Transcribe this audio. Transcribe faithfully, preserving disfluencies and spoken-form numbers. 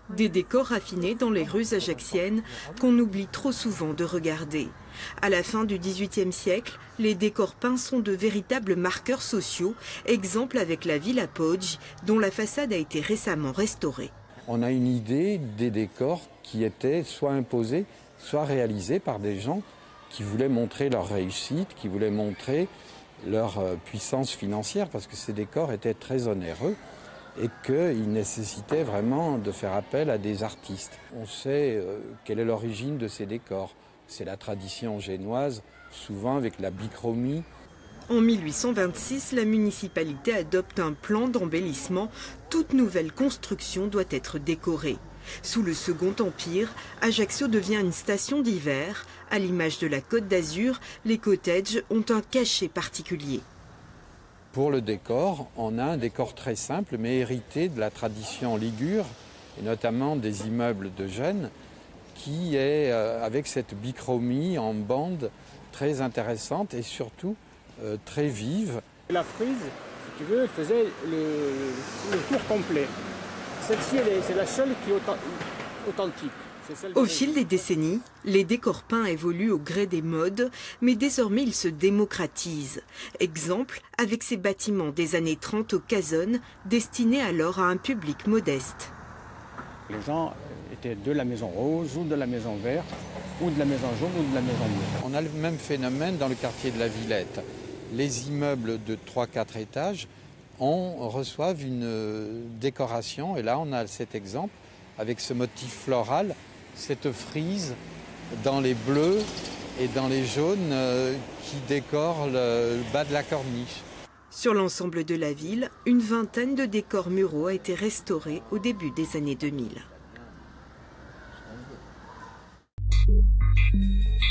Des décors raffinés dans les rues ajacciennes qu'on oublie trop souvent de regarder. À la fin du dix-huitième siècle, les décors peints sont de véritables marqueurs sociaux, exemple avec la Villa Poggi, dont la façade a été récemment restaurée. On a une idée des décors qui étaient soit imposés, soit réalisés par des gens qui voulaient montrer leur réussite, qui voulaient montrer leur puissance financière, parce que ces décors étaient très onéreux et qu'ils nécessitaient vraiment de faire appel à des artistes. On sait euh, quelle est l'origine de ces décors. C'est la tradition génoise, souvent avec la bichromie. En mille huit cent vingt-six, la municipalité adopte un plan d'embellissement. Toute nouvelle construction doit être décorée. Sous le Second Empire, Ajaccio devient une station d'hiver. À l'image de la Côte d'Azur, les cottages ont un cachet particulier. Pour le décor, on a un décor très simple, mais hérité de la tradition ligure, et notamment des immeubles de Gênes, qui est euh, avec cette bichromie en bande très intéressante et surtout euh, très vive. La frise, si tu veux, elle faisait le, le tour complet. Celle-ci, c'est la seule qui est authentique. Au fil des décennies, les décors peints évoluent au gré des modes, mais désormais ils se démocratisent. Exemple avec ces bâtiments des années trente au Casone, destinés alors à un public modeste. Les gens étaient de la maison rose ou de la maison verte, ou de la maison jaune ou de la maison bleue. On a le même phénomène dans le quartier de la Villette. Les immeubles de trois quatre étages on reçoivent une décoration, et là on a cet exemple avec ce motif floral, cette frise dans les bleus et dans les jaunes euh, qui décorent le bas de la corniche. Sur l'ensemble de la ville, une vingtaine de décors muraux a été restaurés au début des années deux mille.